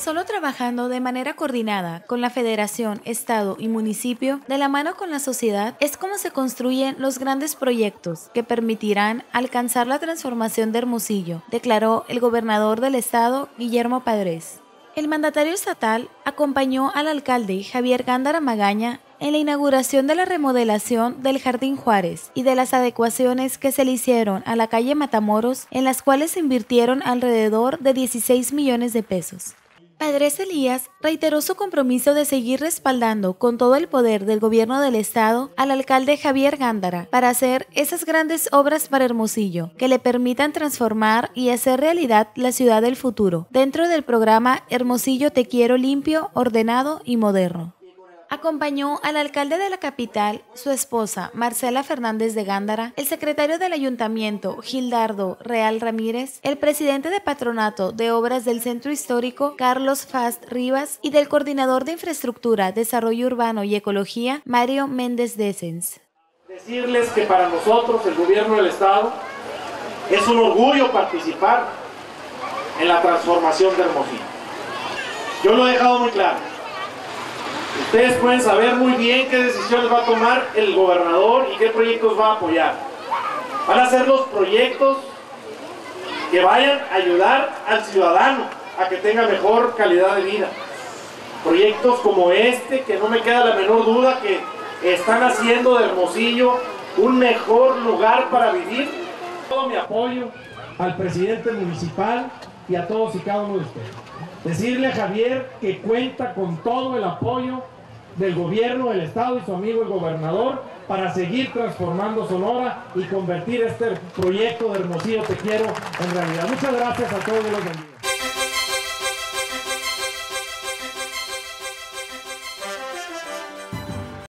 Solo trabajando de manera coordinada con la Federación, Estado y municipio, de la mano con la sociedad, es como se construyen los grandes proyectos que permitirán alcanzar la transformación de Hermosillo, declaró el gobernador del estado, Guillermo Padres. El mandatario estatal acompañó al alcalde Javier Gándara Magaña en la inauguración de la remodelación del Jardín Juárez y de las adecuaciones que se le hicieron a la calle Matamoros, en las cuales se invirtieron alrededor de 16 millones de pesos. Padres Elías reiteró su compromiso de seguir respaldando con todo el poder del gobierno del estado al alcalde Javier Gándara para hacer esas grandes obras para Hermosillo que le permitan transformar y hacer realidad la ciudad del futuro dentro del programa Hermosillo Te Quiero limpio, ordenado y moderno. Acompañó al alcalde de la capital, su esposa Marcela Fernández de Gándara, el secretario del ayuntamiento Gildardo Real Ramírez, el presidente de patronato de obras del centro histórico Carlos Fast Rivas y del coordinador de infraestructura, desarrollo urbano y ecología Mario Méndez Dessens. Decirles que para nosotros, el gobierno del estado, es un orgullo participar en la transformación de Hermosillo. Yo lo he dejado muy claro. Ustedes pueden saber muy bien qué decisiones va a tomar el gobernador y qué proyectos va a apoyar. Van a ser los proyectos que vayan a ayudar al ciudadano a que tenga mejor calidad de vida. Proyectos como este, que no me queda la menor duda que están haciendo de Hermosillo un mejor lugar para vivir. Todo mi apoyo al presidente municipal y a todos y cada uno de ustedes. Decirle a Javier que cuenta con todo el apoyo del gobierno del estado y su amigo el gobernador para seguir transformando Sonora y convertir este proyecto de Hermosillo Te Quiero en realidad. Muchas gracias a todos los amigos.